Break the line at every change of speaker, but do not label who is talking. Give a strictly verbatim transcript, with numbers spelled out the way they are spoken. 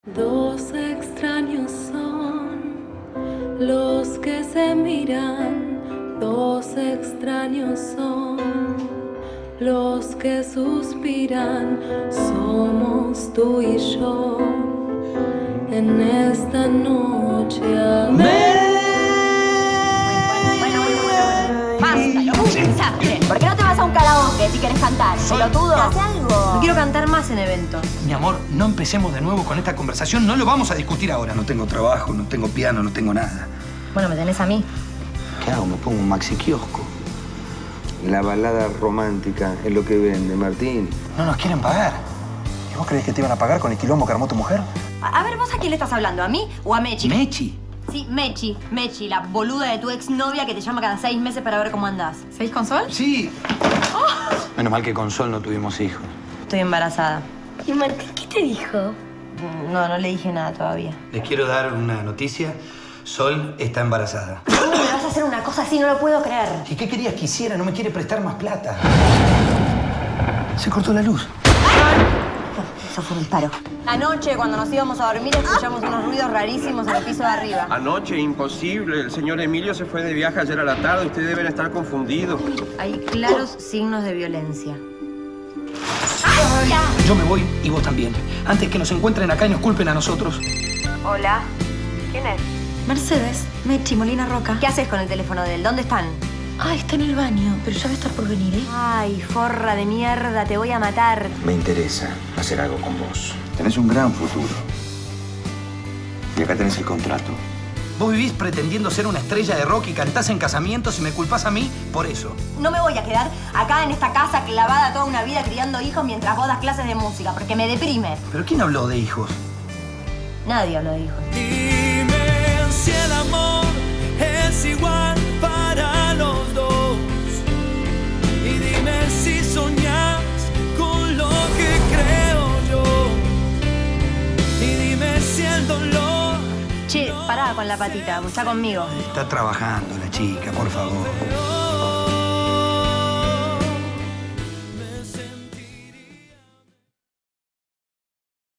Dos extraños son los que se miran, dos extraños son los que suspiran. Somos tú y yo en esta noche. Amén.
Bueno, bueno, bueno, bueno. Basta, lo un desastre. ¿Por qué no te vas a un karaoke si quieres cantar? Pelotudo. Haz algo.
No quiero cantar más en eventos.
Mi amor, no empecemos de nuevo con esta conversación. No lo vamos a discutir ahora. No tengo trabajo, no tengo piano, no tengo nada.
Bueno, me tenés a mí.
¿Qué hago? Me pongo un maxi kiosco. La balada romántica es lo que vende, Martín.
No nos quieren pagar. ¿Y vos creés que te iban a pagar con el quilombo que armó tu mujer?
A, a ver, ¿vos a quién le estás hablando? ¿A mí o a Mechi?
¿Mechi?
Sí, Mechi. Mechi, la boluda de tu exnovia que te llama cada seis meses para ver cómo andás. ¿Seguís con Sol?
Sí.
Oh.
Menos mal que con Sol no tuvimos hijos.
Estoy embarazada.
¿Y Martín qué te dijo?
No, no le dije nada todavía.
Les quiero dar una noticia. Sol está embarazada.
¿Cómo me vas a hacer una cosa así? No lo puedo creer.
¿Y qué querías que hiciera? No me quiere prestar más plata. Se cortó la luz.
Eso fue un disparo. Anoche, cuando nos íbamos a dormir, escuchamos unos ruidos rarísimos en el piso de arriba.
Anoche, imposible. El señor Emilio se fue de viaje ayer a la tarde. Ustedes deben estar confundidos.
Hay claros signos de violencia.
Ay, yo me voy y vos también. Antes que nos encuentren acá y nos culpen a nosotros.
Hola. ¿Quién es?
Mercedes, Mechi, Molina Roca.
¿Qué haces con el teléfono de él? ¿Dónde están?
Ah, está en el baño, pero ya va a estar por venir, ¿eh?
Ay, forra de mierda, te voy a matar.
Me interesa hacer algo con vos. Tenés un gran futuro. Y acá tenés el contrato.
Vos vivís pretendiendo ser una estrella de rock y cantás en casamientos y me culpás a mí por eso.
No me voy a quedar acá en esta casa clavada toda una vida criando hijos mientras vos das clases de música, porque me deprime.
¿Pero quién habló de hijos?
Nadie habló de hijos.
Dime si el amor es igual para los dos. Y dime si soñás con lo que creo yo. Y dime si el dolor...
Che, pará con la patita, está conmigo.
Está trabajando la chica, por favor.